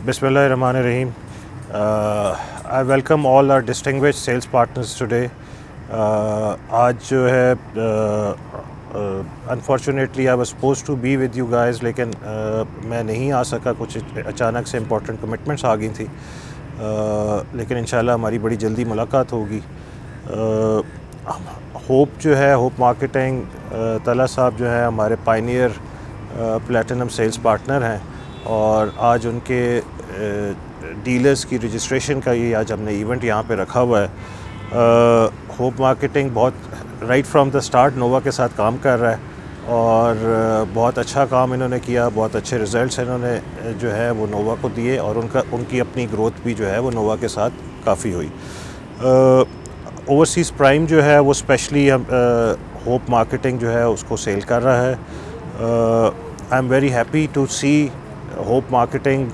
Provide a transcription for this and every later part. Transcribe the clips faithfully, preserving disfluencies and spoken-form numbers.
Bismillahirrahmanirrahim. Uh, I welcome all our distinguished sales partners today. Uh, آج جو ہے unfortunately I was supposed to be with you guys لیکن میں نہیں آ سکا, کچھ اچانک سے امپورٹنٹ کمٹمنٹس آ گئی تھی, لیکن انشاءاللہ ہماری بڑی جلدی ملاقات ہوگی. ہوپ جو ہے ہوپ مارکیٹنگ, طلحہ صاحب جو ہے ہمارے پائنیئر پلیٹینم سیلز پارٹنر ہیں, اور آج ان کے ڈیلرز کی رجسٹریشن کا یہ آج ہم نے ایونٹ یہاں پہ رکھا ہوا ہے. ہوپ مارکیٹنگ بہت right from the start Nova کے ساتھ کام کر رہا ہے, اور بہت اچھا کام انہوں نے کیا, بہت اچھے ریزلٹس انہوں نے جو ہے وہ نووا کو دیے, اور ان کا ان کی اپنی گروتھ بھی جو ہے وہ نووا کے ساتھ کافی ہوئی. اوورسیز پرائم جو ہے وہ اسپیشلی ہوپ مارکیٹنگ جو ہے اس کو سیل کر رہا ہے. I am very happy to see Hope Marketing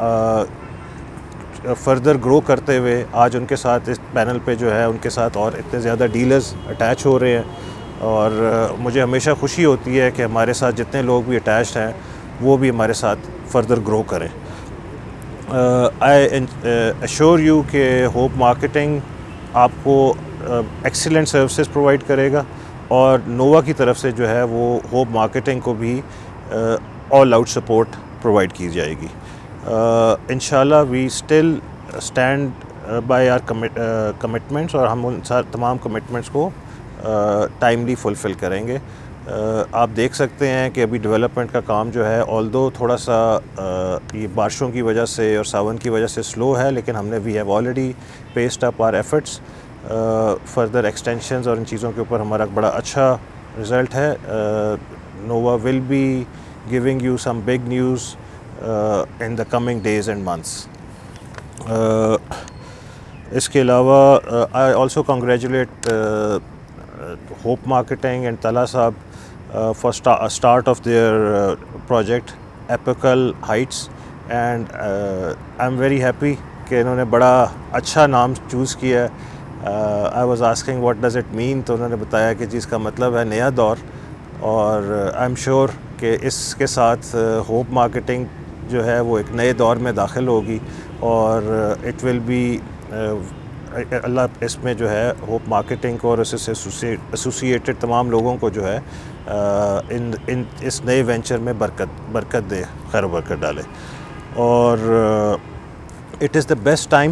further grow کرتے ہوئے. آج ان کے ساتھ اس پینل پہ جو ہے ان کے ساتھ اور اتنے زیادہ ڈیلرز اٹیچ ہو رہے ہیں, اور مجھے ہمیشہ خوشی ہوتی ہے کہ ہمارے ساتھ جتنے لوگ بھی اٹیچڈ ہیں وہ بھی ہمارے ساتھ فردر گرو کریں. آئی ایشور یو کہ ہوپ مارکیٹنگ آپ کو ایکسیلنٹ سروسز پرووائڈ کرے گا, اور نووا کی طرف سے جو ہے وہ ہوپ مارکیٹنگ کو بھی آل آؤٹ سپورٹ پرووائڈ کی جائے گی. انشاءاللہ we still stand by our commitments, اور ہم ان تمام کمٹمنٹس کو ٹائملی فلفل کریں گے. آپ دیکھ سکتے ہیں کہ ابھی ڈیولپمنٹ کا کام جو ہے آلدو تھوڑا سا یہ بارشوں کی وجہ سے اور ساون کی وجہ سے سلو ہے, لیکن ہم نے we have already paced up our efforts. Further extensions اور ان چیزوں کے اوپر ہمارا بڑا اچھا رزلٹ ہے. Nova will be giving you some big news in the coming days and months. اس کے علاوہ I also congratulate Hope Marketing and Talha sahab for start of their project Epical Heights, and I am very happy کہ انہوں نے بڑا اچھا نام choose کیا ہے. I was asking what does it mean, تو انہوں نے بتایا کہ جس کا مطلب ہے نیا دور, اور آئی ایم شیور کہ اس کے ساتھ ہوپ مارکیٹنگ جو ہے وہ ایک نئے دور میں داخل ہوگی, اور اٹ ول بی اللہ اس میں جو ہے ہوپ مارکیٹنگ کو اور اس سے ایسوسیٹڈ تمام لوگوں کو جو ہے ان ان اس نئے وینچر میں برکت برکت دے, خیر و برکت ڈالے. اور it is the best time.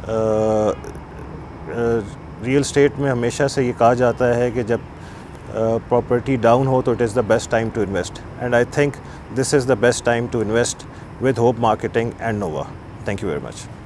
Real estate میں ہمیشہ سے یہ کہا جاتا ہے کہ جب پراپرٹی ڈاؤن ہو تو it is the best time to invest, and I think this is the best time to invest with Hope Marketing and Nova. Thank you very much.